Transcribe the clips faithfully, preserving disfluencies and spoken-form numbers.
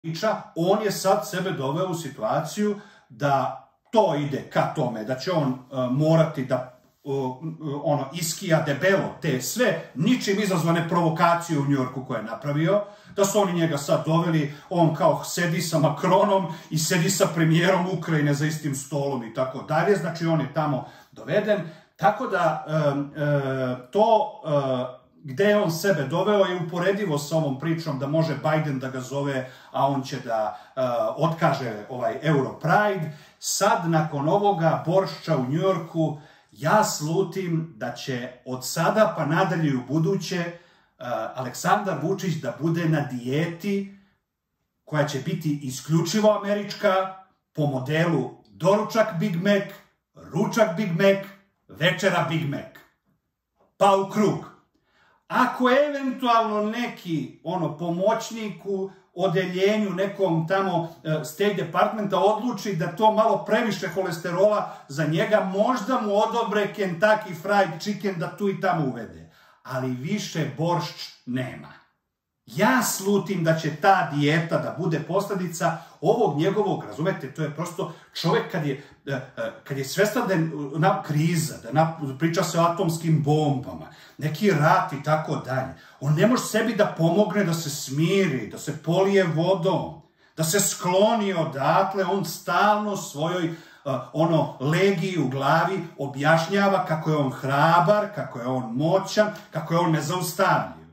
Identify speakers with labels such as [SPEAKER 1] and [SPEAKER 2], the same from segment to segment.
[SPEAKER 1] priča, on je sad sebe doveo u situaciju da to ide ka tome, da će on morati da ono, iskija debelo te sve ničim izazvane provokacije u Njujorku koje je napravio, da su oni njega sad doveli, on kao sedi sa Macronom i sedi sa premijerom Ukrajine za istim stolom i tako dalje, znači on je tamo doveden, tako da to gde je on sebe doveo je uporedivo sa ovom pričom da može Biden da ga zove, a on će da otkaže ovaj Europride. Sad, nakon ovoga boršča u Njujorku, ja slutim da će od sada pa nadalje i u buduće Aleksandar Vučić da bude na dijeti koja će biti isključivo američka, po modelu doručak Big Mac, ručak Big Mac, večera Big Mac. Pa u krug. Ako eventualno neki ono pomoćnik u odeljenju nekom tamo State Departmenta odluči da to malo previše holesterola za njega, možda mu odobre Kentucky Fried Chicken da tu i tamo uvede. Ali više boršč nema. Ja slutim da će ta dijeta da bude posljedica ovog njegovog, razumete, to je prosto čovjek kad je, kad je svestan da je kriza, da priča se o atomskim bombama, neki rat i tako dalje, on ne može sebi da pomogne da se smiri, da se polije vodom, da se skloni odatle, on stalno svojoj ono legiji u glavi objašnjava kako je on hrabar, kako je on moćan, kako je on nezaustavljiv.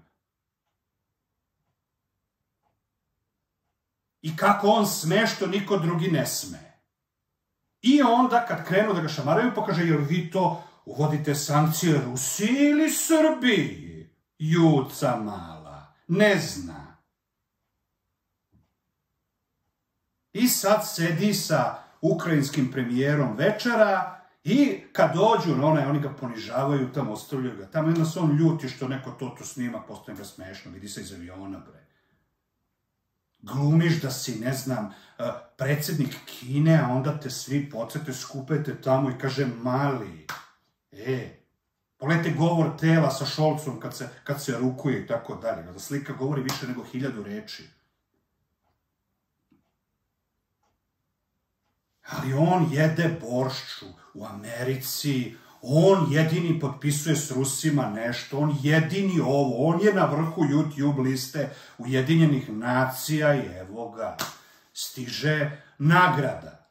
[SPEAKER 1] I kako on sme što niko drugi ne sme. I onda kad krenu da ga šamaraju, pa kaže, jer vi to uvodite sankcije Rusiji ili Srbiji? Juca mala, ne zna. I sad sedi sa ukrajinskim premijerom večera i kad dođu, oni ga ponižavaju, tamo ostavljaju ga. Tamo jedna se on ljuti što neko to tu snima, postoje ga smešno, vidi se iz aviona, bre. Glumiš da si, ne znam, predsjednik Kine, a onda te svi podsete, skupete tamo i kaže mali. E, pogledajte govor tela sa Šolcom kad se rukuje i tako dalje. Da slika govori više nego hiljadu reči. Ali on jede boršču u Americi, on jedini potpisuje s Rusima nešto, on jedini ovo, on je na vrhu YouTube liste Ujedinjenih nacija i evo ga, stiže nagrada.